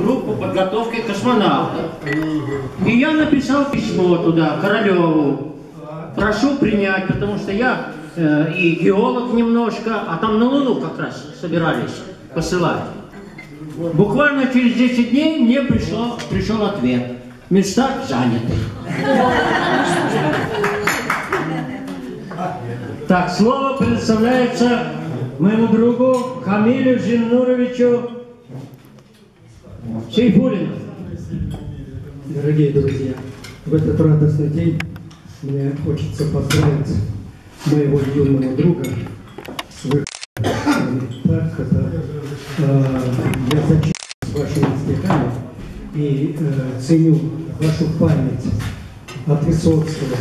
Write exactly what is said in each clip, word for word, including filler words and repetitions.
группу подготовки космонавтов. И я написал письмо туда, Королеву. Прошу принять, потому что я э, и геолог немножко, а там на Луну как раз собирались посылать. Буквально через десять дней мне пришло, пришел ответ. Места заняты. Так, слово предоставляется моему другу Камилю Зиннуровичу Сейфуллину. Дорогие друзья, в этот радостный день мне хочется поздравить моего юного друга с выходом. Так, это, э, я зачитываюсь вашими стихами и э, ценю вашу память от Высоцкого.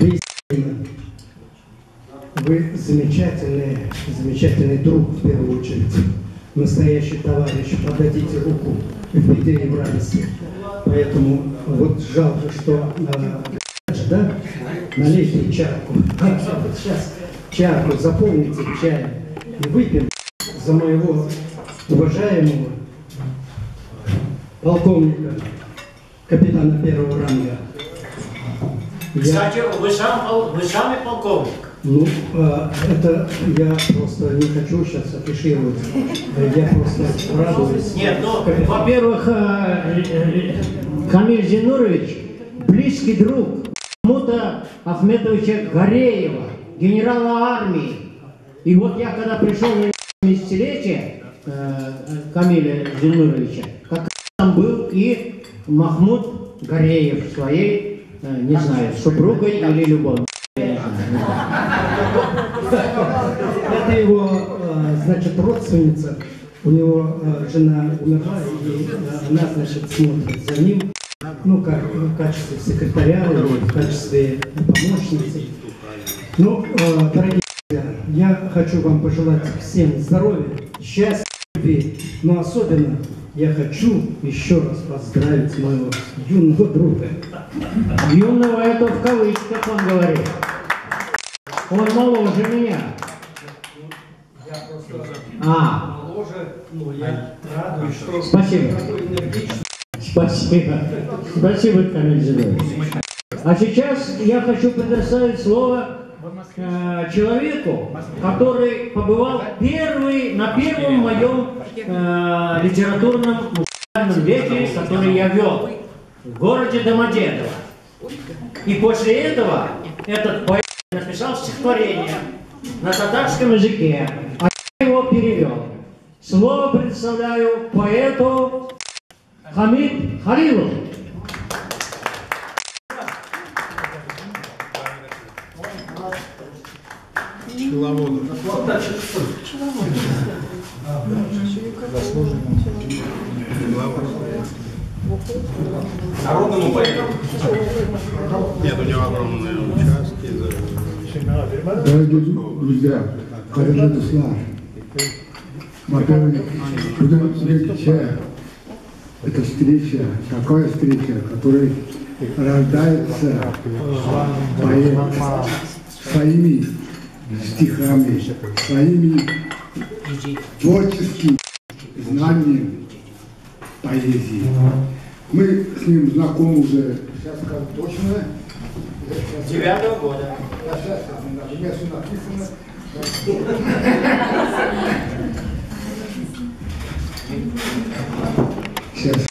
Вы замечательный, замечательный друг, в первую очередь. Настоящий товарищ. Подадите руку в беде и в радости. Поэтому вот жалко, что э, да, налейте чарку. Вот сейчас чарку заполните чаем и выпьем за моего уважаемого полковника, капитана первого ранга. Кстати, я... вы, сам, вы сами полковник. Ну, это я просто не хочу сейчас афишировать. Я просто радуюсь. Нет, ну, во-первых, Камиль Зиннурович близкий друг Махмута Ахметовича Гореева, генерала армии. И вот я, когда пришел на семидесятилетие Камиля Зиннуровича, как там был и Махмуд Гореев своей, не знаю, супругой или любовью. Это его, значит, родственница. У него жена умерла, и она, значит, смотрит за ним, ну, как в качестве секретаря, в качестве помощницы. Ну, дорогие друзья, я хочу вам пожелать всем здоровья, счастья, любви, но особенно я хочу еще раз поздравить моего юного друга. Юного это в кавычках он говорит. Он моложе меня. Я просто а. моложе, ну я радуюсь, что... Спасибо. Спасибо. Спасибо, Камиль Зиннурович. А сейчас я хочу предоставить слово э, человеку, который побывал первый, на первом моем э, литературном музыкальном вечере, который я вел в городе Домодедово. И после этого этот поэт написал стихотворение на татарском языке, а я его перевел. Слово предоставляю поэту Хамид Халилову. Пчеловоду. Народному поэту. Нет, у него огромные участки. Дорогие друзья, дорогие слава. Во-первых, будем пить чай. Это встреча, такая встреча, в которой рождается поэт своими стихами, своими творческими знаниями поэзии. Мы с ним знакомы уже, сейчас скажу точно, девятого года. У меня все написано. Сейчас.